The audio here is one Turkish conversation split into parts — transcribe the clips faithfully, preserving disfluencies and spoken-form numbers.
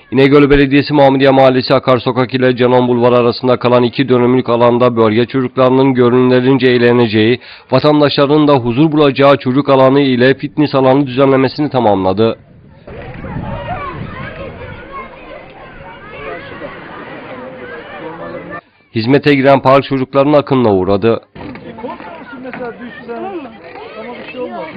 İnegöl Belediyesi Mahmudiye Mahallesi Akarsokak ile Canan Bulvarı arasında kalan iki dönümlük alanda bölge çocuklarının gönüllerince eğleneceği, vatandaşların da huzur bulacağı çocuk alanı ile fitness alanı düzenlemesini tamamladı. Hizmete giren park çocukların akınına uğradı. Korkmuyorsun mesela düşsen ama bir şey olmaz.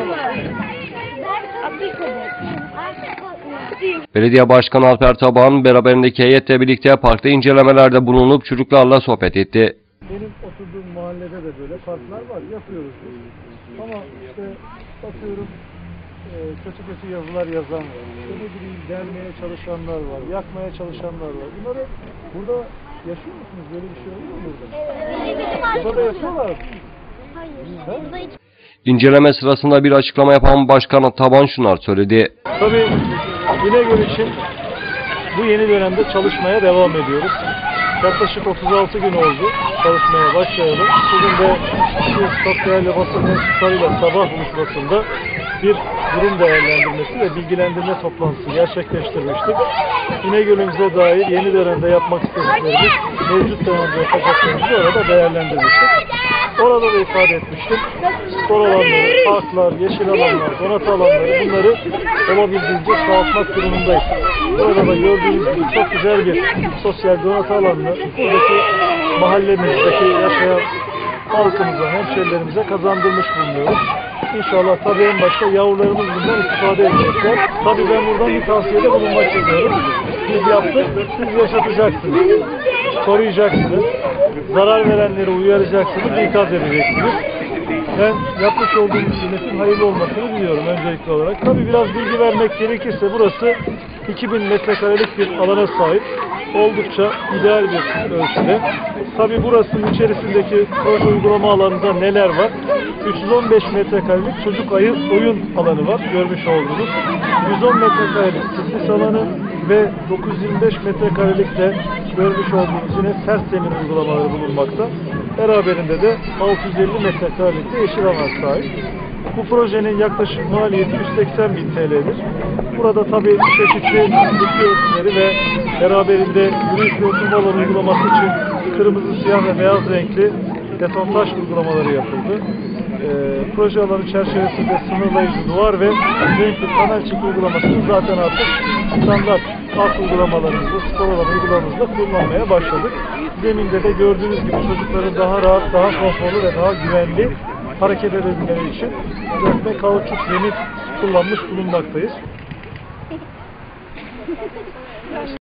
Belediye Başkanı Alper Taban beraberindeki heyetle birlikte parkta incelemelerde bulunup çocuklarla sohbet etti. Benim oturduğum mahallede de böyle parklar var, yapıyoruz biz. Ama işte bakıyorum e, kötü kötü yazılar yazan var. İşte ne bileyim delmeye çalışanlar var, yakmaya çalışanlar var. Bunları burada yaşıyor musunuz? Böyle bir şey oluyor mu burada? Evet. Burada da yaşıyorlar mı? Hayır. Burada hiç... İnceleme sırasında bir açıklama yapan Başkan Taban şunlar söyledi. Tabii İnegöl için bu yeni dönemde çalışmaya devam ediyoruz. Yaklaşık otuz altı gün oldu çalışmaya başlayalım. Bugün de siz sosyal basın mensuplarıyla sabah buluşmasında bir durum değerlendirmesi ve bilgilendirme toplantısı gerçekleştirmiştik. İnegöl'ümüze dair yeni dönemde yapmak istediklerimiz, mevcut dönemde yapacaklarımızı orada değerlendirmiştik. Orada da ifade etmiştim. Spor alanları, parklar, yeşil alanlar, donatı alanları, bunları olabildiğince çoğaltmak durumundayız. Burada da gördüğünüz gibi çok güzel bir sosyal donatı alanını buradaki mahallemizdeki yaşayan halkımıza, hemşehrilerimize kazandırmış bulunuyoruz. İnşallah tabii en başta yavrularımız bundan istifade edecekler. Tabii ben buradan bir tavsiyede bulunmak istiyorum. Biz yaptık, siz yaşatacaksınız, koruyacaksınız, zarar verenleri uyaracaksınız, ikaz edeceksiniz. Ben yapmış olduğum hizmetin hayırlı olmasını diliyorum öncelikli olarak. Tabii biraz bilgi vermek gerekirse burası iki bin metrekarelik bir alana sahip. Oldukça ideal bir ölçüde. Tabii burasının içerisindeki proje uygulama alanında neler var? üç yüz on beş metrekarelik çocuk oyun alanı var, görmüş olduğunuz. yüz on metrekarelik fitness alanı ve dokuz yüz yirmi beş metrekarelik de görmüş olduğunuz yine sert zemin uygulamaları bulunmakta. Beraberinde de altı yüz elli metrekarelik de yeşil alan sahip. Bu projenin yaklaşık maliyeti yüz seksen bin T L'dir. Burada tabii çeşitli bitki örtüleri ve beraberinde yürüyüş ve oturma alanı uygulaması için kırmızı, siyah ve beyaz renkli beton taş uygulamaları yapıldı. Ee, proje alanı çerçevesinde sınırlayıcı duvar ve renkli panel çeki uygulamasını zaten artık standart park uygulamalarımızda, spor alanı uygulamamızda kullanmaya başladık. Zeminde de gördüğünüz gibi çocukların daha rahat, daha konforlu ve daha güvenli hareket edebilmeleri için dörtme kauçuk zemin kullanmış bulunmaktayız.